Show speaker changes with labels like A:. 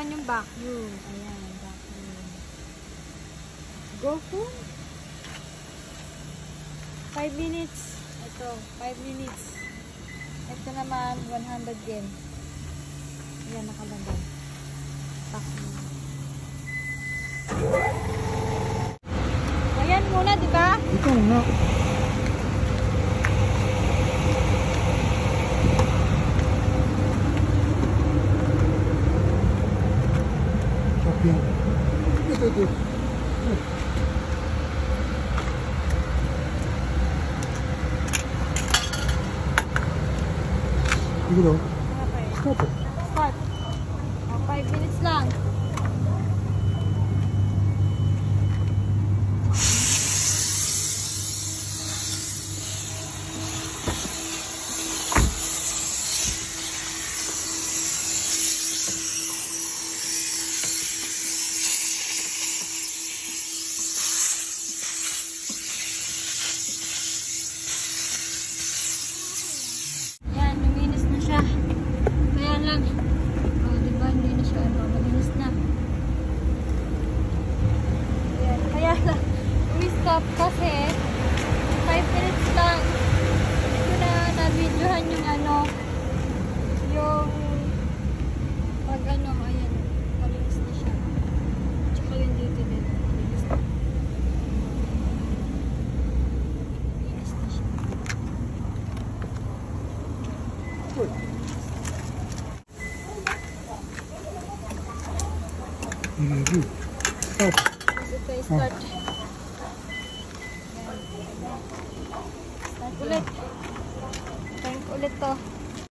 A: naman yung vacuum. Ayan, vacuum. Go po. 5 minutes. Ito, 5 minutes. Ito naman, 100 yen. Ayan, nakalagay. Vacuum. Ayan muna, di ba?
B: Ito muna. Yan. Ito. Ito.
A: Okay.
B: Stop.
A: Start. 5 minutes lang. Yan, luminis na siya. Kaya lang, oh, diba, hindi na siya, malinis na. Ayan, kaya lang, we-stop kasi 5 minutes lang. Ito na, na-videohan yung yung pag ayan, malinis na siya. Tsaka yung dito din, malinis na. Malinis na siya.
B: Stop.
A: Ito, start.